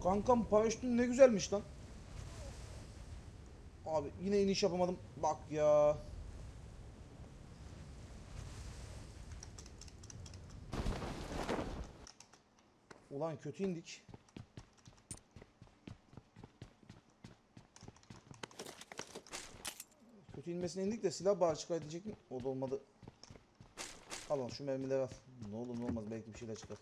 Kankam paraşütün ne güzelmiş lan. Abi yine iniş yapamadım. Bak ya. Ulan kötü indik. Kötü inmesine indik de silah bağır çıkartacak mı? O da olmadı. Al lan şu mermileri al. Ne olur ne olmaz belki bir şeyler çıkar.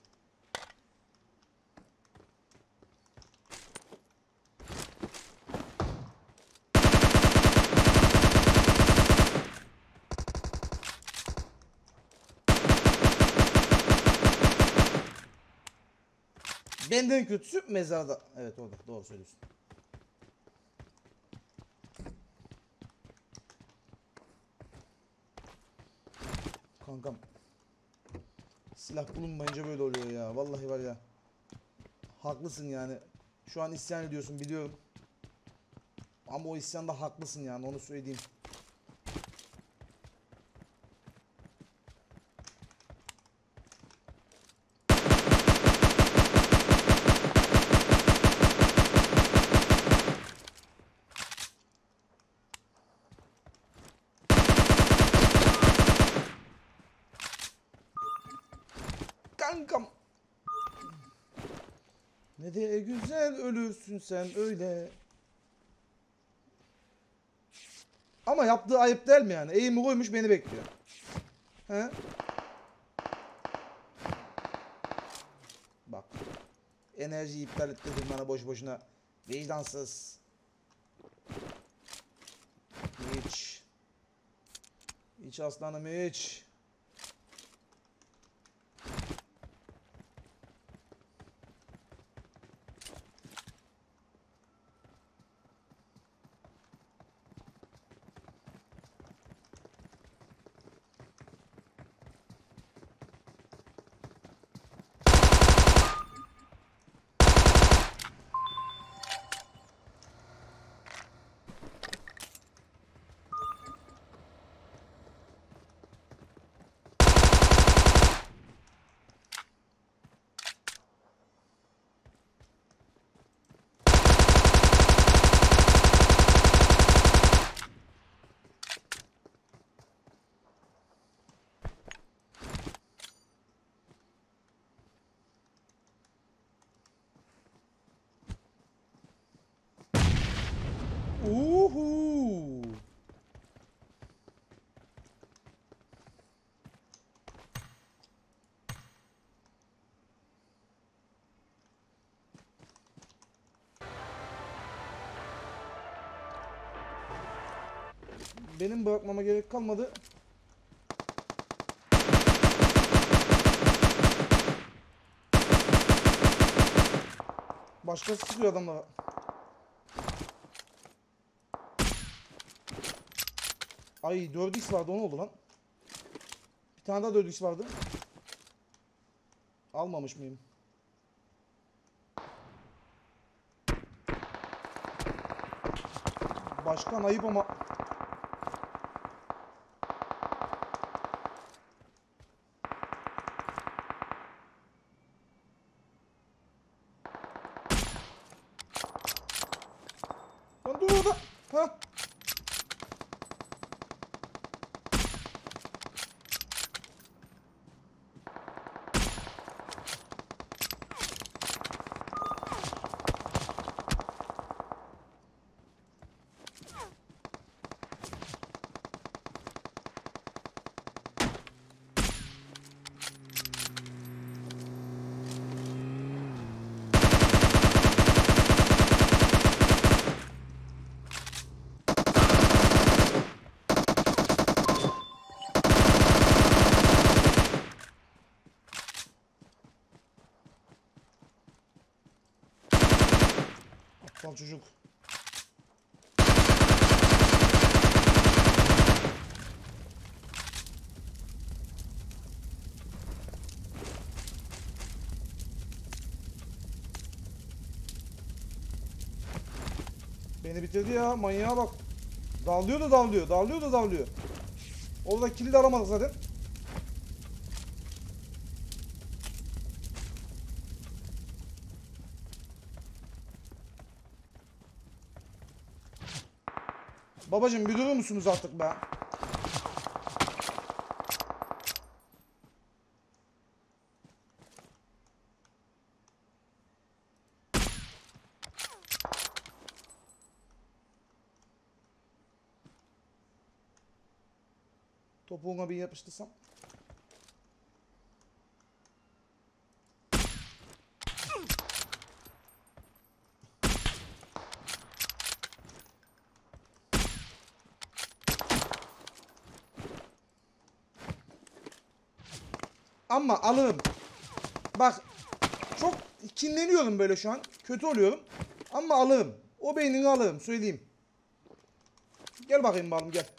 Benden kötüsü mezarda. Evet orada doğru söylüyorsun. Kankam. Silah bulunmayınca böyle oluyor ya. Vallahi var ya. Haklısın yani. Şu an isyan ediyorsun biliyorum. Ama o isyanda haklısın yani onu söyleyeyim. Kankam. Ne de güzel ölürsün sen öyle. Ama yaptığı ayıp değil mi yani? Eğimi koymuş beni bekliyor. He? Bak. Enerjiyi iptal ettirdim bana boş boşuna. Vicdansız. Hiç. Hiç aslanım hiç. Uhu. Benim bırakmama gerek kalmadı. Başkası sıkıyor adamlara. Ay 4x vardı o ne oldu lan? Bir tane daha 4x vardı. Almamış mıyım? Başkan ayıp ama. Lan dur orada. Ha? Aptal çocuk. Beni bitirdi ya manyağa bak. Dağılıyor da dağılıyor. Dağılıyor da dağılıyor. Orada kilidi aramadık zaten. Babacım bir durur musunuz artık be? Topuğuma bir yapıştırsam. Ama alırım. Bak çok kinleniyorum böyle şu an. Kötü oluyorum. Ama alırım. O beynini alırım söyleyeyim. Gel bakayım balım gel.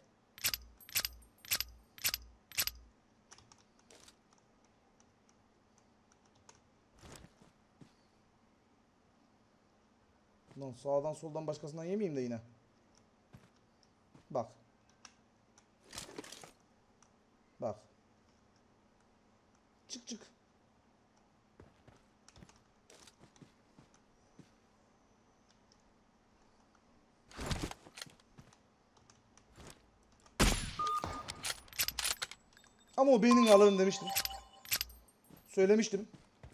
Lan sağdan soldan başkasından yemeyeyim de yine. Bak. Bak. Çık çık. Ama o beynini alırım demiştim. Söylemiştim.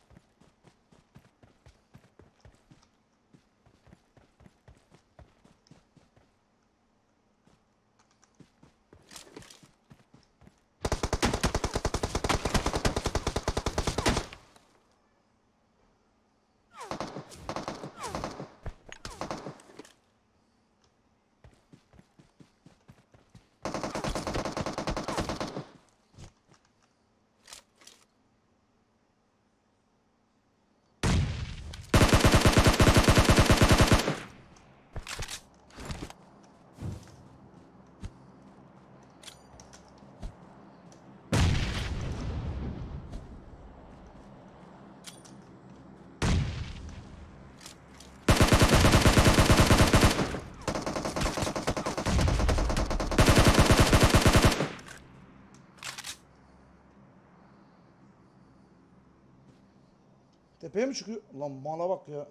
Tepeye mi çıkıyor? Lan mala bak ya.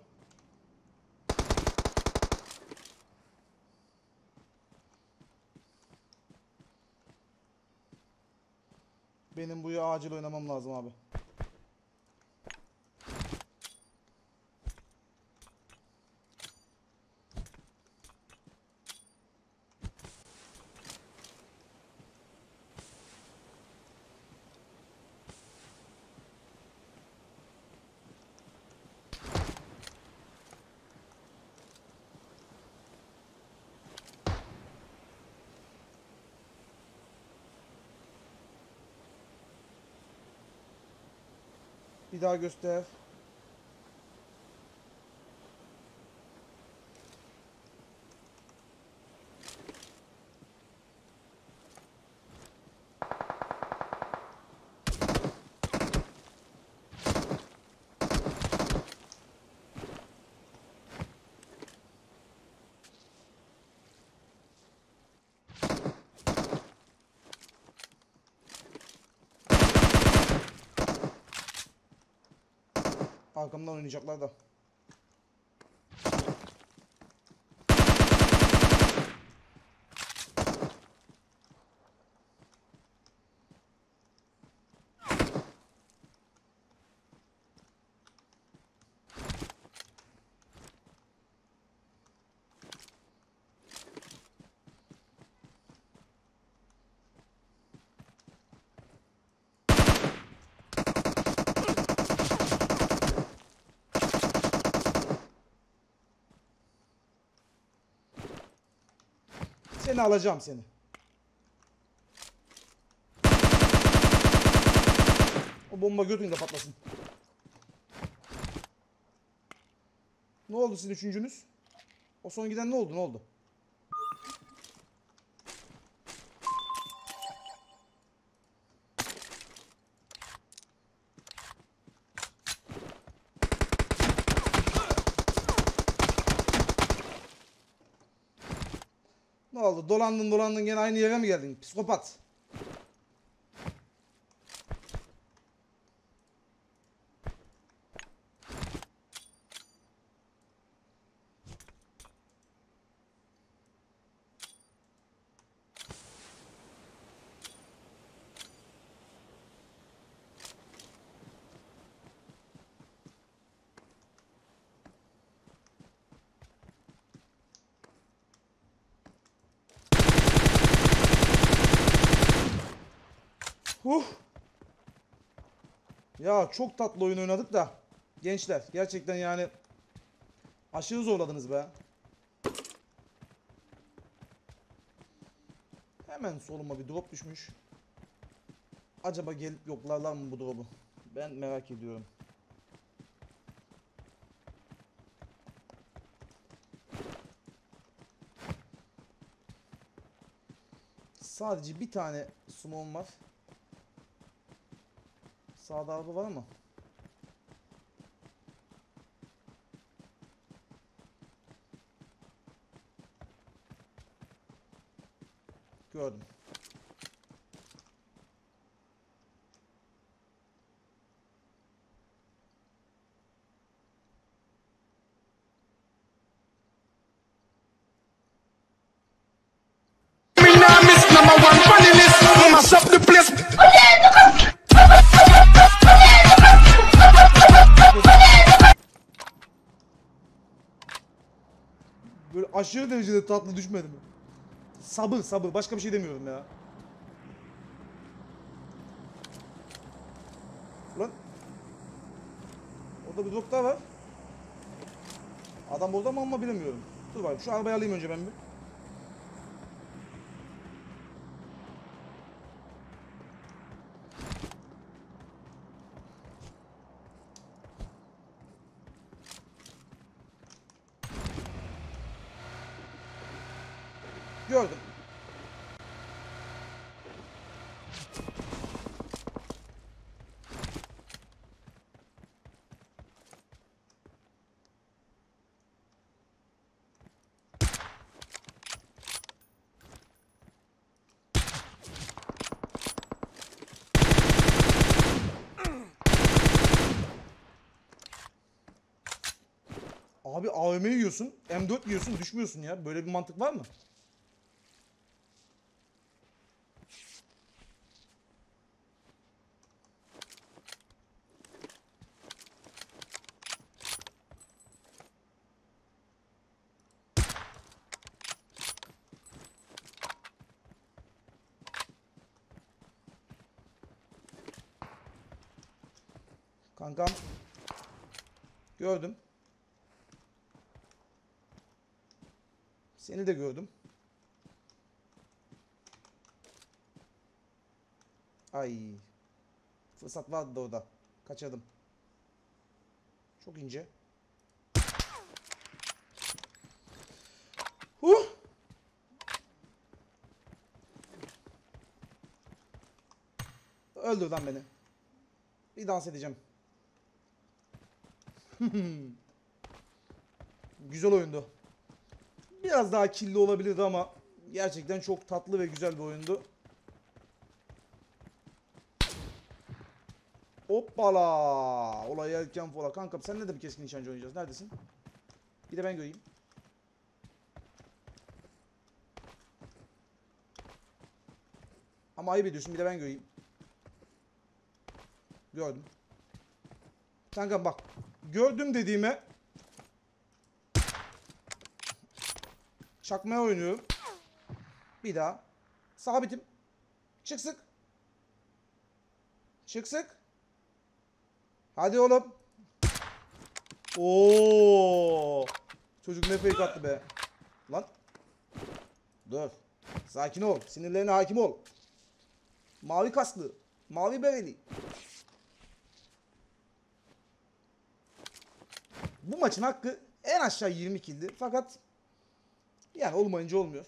Benim bu ya acil oynamam lazım abi. Bir daha göster. Arkamdan oynayacaklar da. Seni alacağım seni. O bomba götünde patlasın. Ne oldu sizin üçüncünüz? O son giden ne oldu? Ne oldu? Ne oldu? Dolandın dolandın gene aynı yere mi geldin? Psikopat. Ya çok tatlı oyun oynadık da. Gençler gerçekten yani aşırı zorladınız be. Hemen soluma bir drop düşmüş. Acaba gelip yoklarlar mı bu drop'u? Ben merak ediyorum. Sadece bir tane smoke'um var. Sağda araba var mı? Gördüm. Böyle aşırı derecede tatlı düşmedi mi? Sabır sabır, başka bir şey demiyorum ya. Ulan orada bir doktor var. Adam burada mı ama bilemiyorum. Dur bakayım şu arabayı alayım önce ben bir. Gördüm. Abi AVM yiyorsun, M4 yiyorsun, düşmüyorsun ya. Böyle bir mantık var mı? Kankam. Gördüm. Seni de gördüm. Ay. Fırsat vardı da orada. Kaçırdım. Çok ince. Huh. Öldür lan beni. Bir dans edeceğim. Güzel oyundu. Biraz daha killi olabilirdi ama gerçekten çok tatlı ve güzel bir oyundu. Hoppala. Olay erken fola. Kankam senle de bir keskin nişancı oynayacağız. Neredesin? Bir de ben göreyim. Ama ayıp ediyorsun. Bir de ben göreyim. Gördüm. Kankam bak. Gördüm dediğime çakmaya oynuyorum. Bir daha. Sabitim. Çık sık. Çık sık. Hadi oğlum. Oo. Çocuk ne fake attı be. Lan. Dur. Sakin ol. Sinirlerine hakim ol. Mavi kasklı. Mavi bereli. Bu maçın hakkı en aşağı 20 kildi. Fakat yani olmayınca olmuyor.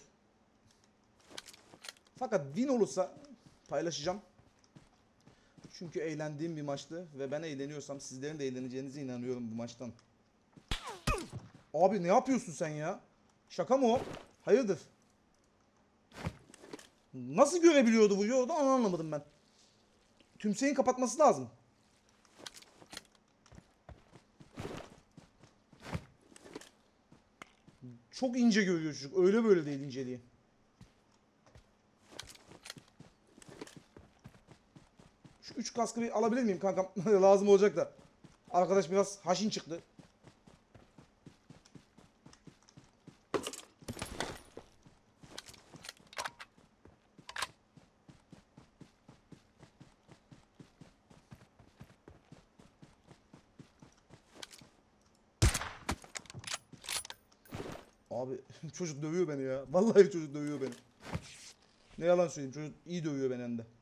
Fakat win olursa paylaşacağım. Çünkü eğlendiğim bir maçtı ve ben eğleniyorsam sizlerin de eğleneceğinize inanıyorum bu maçtan. Abi ne yapıyorsun sen ya? Şaka mı o? Hayırdır? Nasıl görebiliyordu bu yolda onu anlamadım ben. Tümseyin kapatması lazım. Çok ince görüyor çocuk. Öyle böyle değil inceliği. Şu 3 kaskı bir alabilir miyim kankam? Lazım olacak da. Arkadaş biraz haşin çıktı. Abi çocuk dövüyor beni ya. Vallahi çocuk dövüyor beni. Ne yalan söyleyeyim, çocuk iyi dövüyor beni hem de.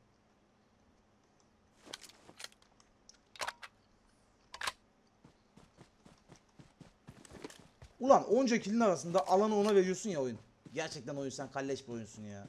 Ulan onca kill'in arasında alanı ona veriyorsun ya oyun. Gerçekten oyun, sen kalleş bir oyunsun ya.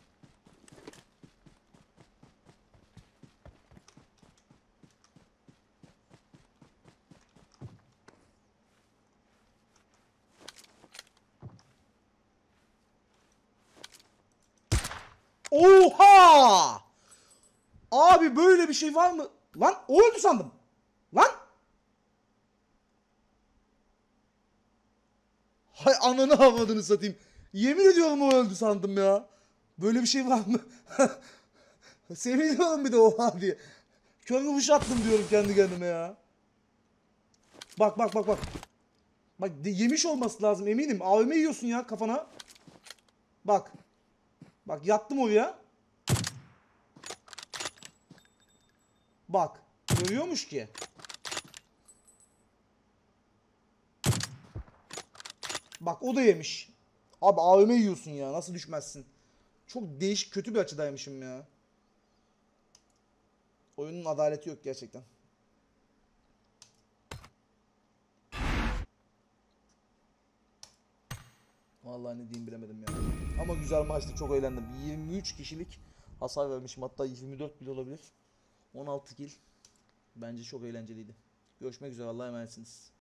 Oha! Abi böyle bir şey var mı? Lan o öldü sandım. Lan! Hay ananı avradını satayım. Yemin ediyorum o öldü sandım ya. Böyle bir şey var mı? Seviniyorum bir de oha diye. Kör vuruş attım diyorum kendi kendime ya. Bak bak bak bak. Bak yemiş olması lazım eminim. AVM yiyorsun ya kafana. Bak. Bak yattım oraya. Bak. Görüyormuş ki. Bak o da yemiş. Abi AVM yiyorsun ya. Nasıl düşmezsin? Çok değişik, kötü bir açıdaymışım ya. Oyunun adaleti yok gerçekten. Vallahi ne diyeyim bilemedim ya. Ama güzel maçtı, çok eğlendim. 23 kişilik hasar vermişim, hatta 24 bile olabilir. 16 kill. Bence çok eğlenceliydi. Görüşmek üzere, Allah'a emanetsiniz.